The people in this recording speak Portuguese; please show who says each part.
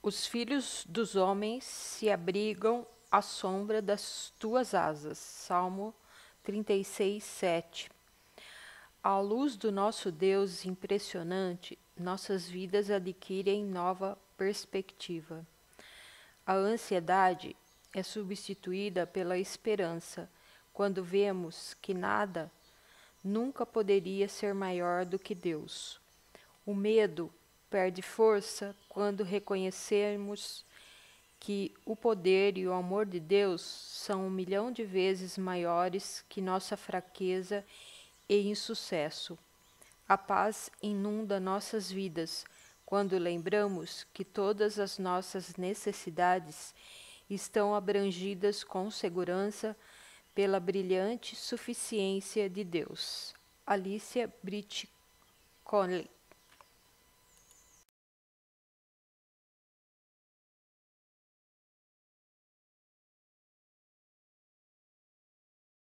Speaker 1: Os filhos dos homens se abrigam à sombra das tuas asas. Salmo 36, 7. À luz do nosso Deus impressionante, nossas vidas adquirem nova perspectiva. A ansiedade é substituída pela esperança quando vemos que nada nunca poderia ser maior do que Deus. O medo perde força quando reconhecermos que o poder e o amor de Deus são 1 milhão de vezes maiores que nossa fraqueza e insucesso. A paz inunda nossas vidas quando lembramos que todas as nossas necessidades estão abrangidas com segurança pela brilhante suficiência de Deus. Alicia Brit Conley.